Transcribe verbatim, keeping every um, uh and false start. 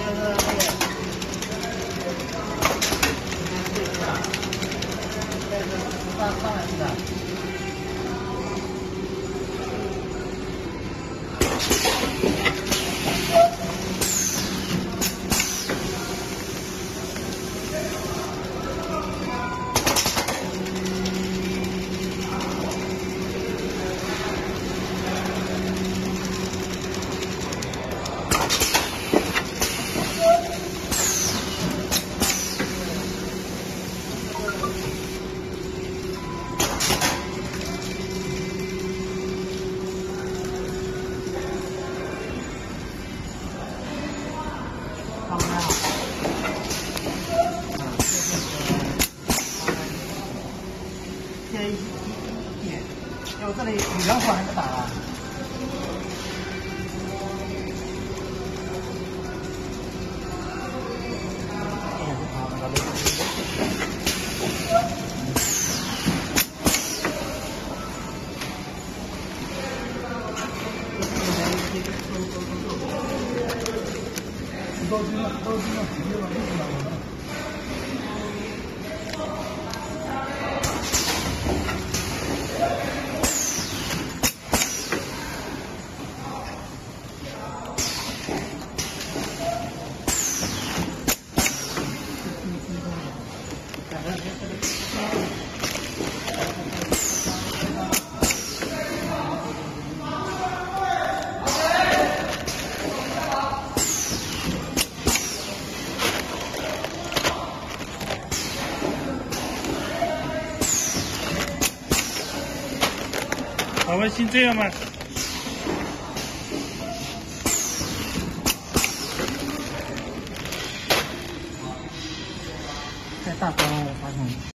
上上来是的。好不好？贴一一点，因为这里圆环还没打了。都知道，都知道，知道，知道。 好吧，先这样吧。 太大刀了，我发现。